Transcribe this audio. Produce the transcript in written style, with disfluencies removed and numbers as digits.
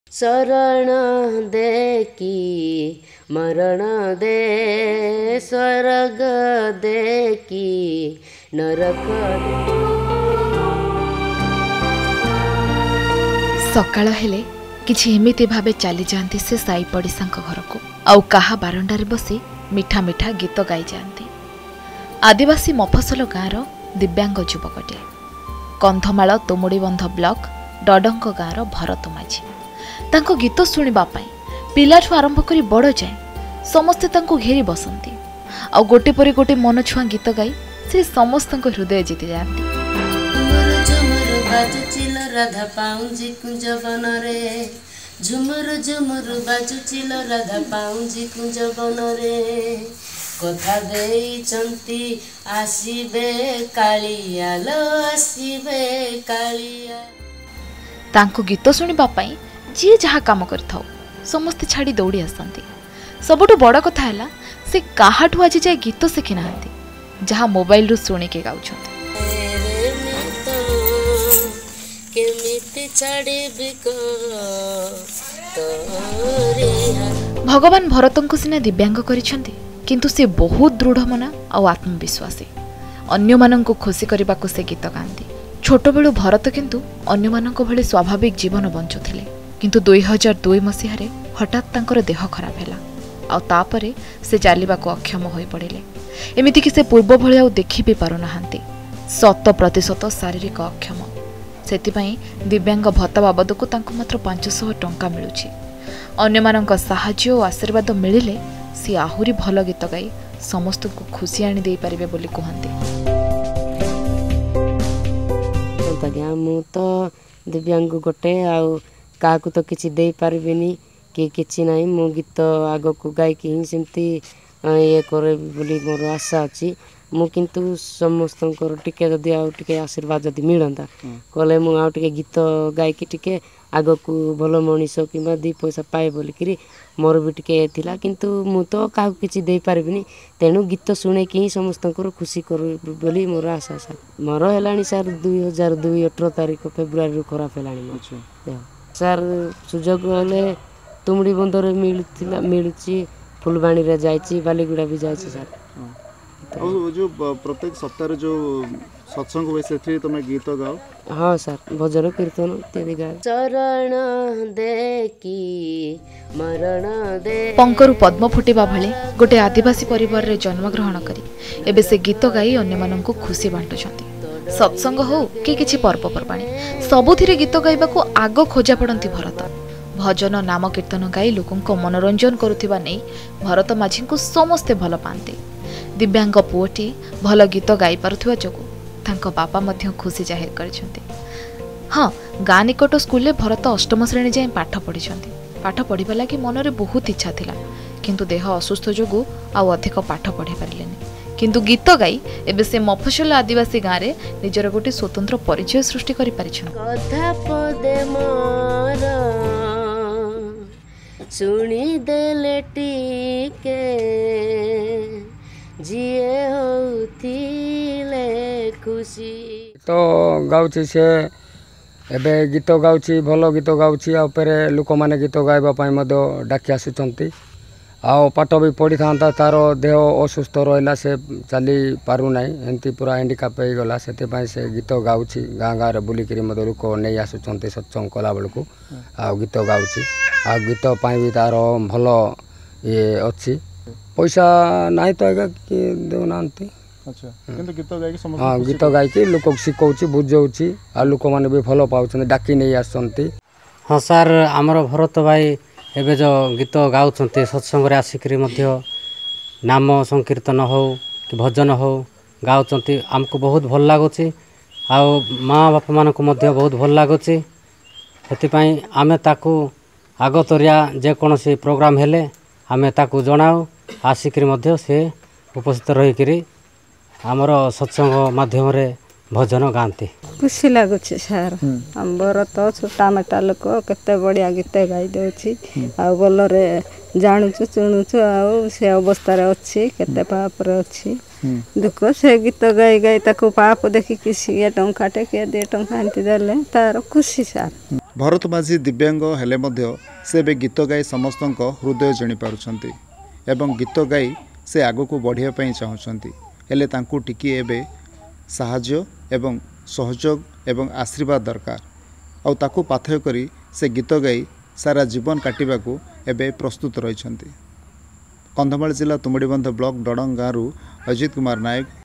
शरण दे की मरण दे स्वर्ग दे की नरक दे। सकाळ हेले किछि एमिति भावे चली जाती से साई पड़िशा घर को आउ कहा बारंडारे बसी मिठा मिठा गीत गाई जाती। आदिवासी मफसल गाँवर दिव्यांग युवकटे कंधमाल तुमुड़ीबंध ब्लॉक डडंग गाँवर भरत माझी तांको गीत शुणा पिलाठू आरंभ कर बड़ जाए समस्ते तांको घेरी बसंती आ गोटे पर गोटे मन छुआ गीत गाई से समस्त हृदय जीति जाती। बाजुचिल राधा पाउजी कुंज बन रे झुमुर झुमुर बाजुचिल राधा पाउजी कुंज बन रे कथा देइचंती आसीबे कालिया लो आसीबे कालिया। तांको गीत शुणा जी जहाँ काम कर समस्ते छाड़ी दौड़ी आसती। सबुठु बड़ कथा है से काहाठू आज जाए गीत शिखी ना जहाँ मोबाइल रु शुणिके गाउछंती। भगवान भरतंकु सिना दिव्यांग करिसेंती किंतु से बहुत दृढ़ मना और आत्मविश्वासी अन्य मानंकु खुशी करने को से गीत गाती। छोट बेलू भरत किंतु अन्य मानंको भली स्वाभाविक जीवन बंचुथिले किंतु 2002 मसीह हठात तांकर देह खराब हैला आ तापरे से चलिबाको अक्षम होई पड़िले। एमिति कि से पूर्व भली आ देखि भी पारु नाहांती 100% शारीरिक अक्षम। सेतिपई दिव्यांग भत्ता बाबदको तांको मात्र 500 टंका मिलुछि। अन्य मानंको सहाय्य और आशीर्वाद मिलिले सी आहुरी भल गीत गाई समस्त को खुशी आनी दे पारिबे बोली कहंती। मु तो दिव्यांग गोटे आउ काकू तो किछि दे पारिबिनी कि किछि नाही मु गीत आगो को गाई कि सेमती ये करे बोली मोर आशा अछि। मु किंतु समस्त टिके जदि आउ टिके आशीर्वाद जदि मिलंता कले मु आउ टिके गीत गाई कि टिके आगो को भल मनीष किंबा 2 पैसा पाए बोली कि मोर भी टिके थिला किंतु मु तो काहू किछि दे पारिबिनी तेनु गीत सुने कि समस्त खुशी करू बोली मोर आशा सर। मोर हेलानी सर 2002 18 तारिख फेब्रुआरी रु खराब हेलानी मोर सर सुजोग हेले तुमड़ी बंदर मिलुची फुलबाणी रे जाइची बालीगुड़ा भी जाइची सर। और जो प्रत्येक सप्ताह जो सत्संग हुए से तुम गीत गाओ? हाँ सर भजन कीर्तन इत्यादि गाओ। शरण दे की मरण दे। पंकरु पद्म फुटिबा भले गोटे आदिवासी परिवार रे जन्म ग्रहण करी एबे से गीत गाई अन्य माननकु खुशी बांटुछंती। सत्संग हो कि किछि पर्वपर्वाणी सबुथिरे गीत गाइबाकू आगो खोजा पड़ंती भरत। भजन नाम कीर्तन गाई लोकंको मनोरंजन करुथिबा नै भरत माझींकु समस्ते भल पांती। दिव्यांग पुओटी भल गीत गाई पारुथिबा जोगु तांको बापा मध्य खुशी जाहिर करिसेंती। हाँ गाँ निकट स्कूल रे भरत 8म श्रेणी जाए पाठ पढ़िसेंती। पाठ पढ़िबा लागि मनरे बहुत इच्छा थिला किंतु देह असुस्थ जोगु आ अधिक पाठ पढ़ी पारिलेनी किंतु गीत गाई एबे से मफसल आदिवासी गाँ रे निजर गोटे स्वतंत्र परिचय सृष्टि करि पारिछन। कथा पदे मोर सुनी देले टीके जिए होथिले खुशी। तो गाउछि से एबे गीत गाउछि भल गीत गाउछि आ उपरे लोक माने गीत गाइबा पई मदो डाकी आसुचंती आ पाठ भी पढ़ी था तार देह असुस्थ रहा से चली पारु ना एमती पूरा हैंडिकाप हो गला से से गीत गाउछि गाँ गाँव में बुलिक लोक नहीं आसुँच सत्संग कला बेलू आ गीत गाउछि आ गीत भी तार भल ये अच्छी पैसा ना तो आगे कि देना। हाँ गीत गायकी लोक शिखौछि बुझाऊँच आ लोक मैंने भी भल पाँच डाकी नहीं आसुँच। हाँ सार आमर भरत भाई एबे जो गीत गाउछन्ते सत्संग आसिक नाम संकीर्तन हो कि भजन हो गाउछन्ते आमको बहुत भल लगुच आ माँ बापा मान बहुत भल लगुच से आमे ताकू आगतरिया जेकोसी प्रोग्राम हेले आमे ताकू जनाऊ आसिक से उपस्थित रहीकि आमर सत्संग माध्यम रे भजन गाँती खुशी लगुच सार आमर तो छोटा मोटा लोक केते बढ़िया गीत गाई दउछि आ बोलरे जानुछु चुनुछु आ से अवस्था रे अछि केते पाप रे अछि दुख से गीत गाई गाई ताको पाप देखिकी सीए टंकाटे किए 2 टंका एंती देले तार खुशी सार। भरत माझी दिव्यांग हेले मध्य से बे गीत गाई समस्त हृदय जानी पारुछंती एवं गीत गाई से आगो को बढ़िया पई चाहुछंती हेले तांकु टिकी एबे साहाय्य एवं सहयोग एवं आशीर्वाद दरकार आउ ताकु पाथय करी से गीत गाई सारा जीवन काटिबाकू एबे प्रस्तुत रहिछंती। कंधमाल जिला तुमुडीबंध ब्लॉक डडंग गाँव अजित कुमार नायक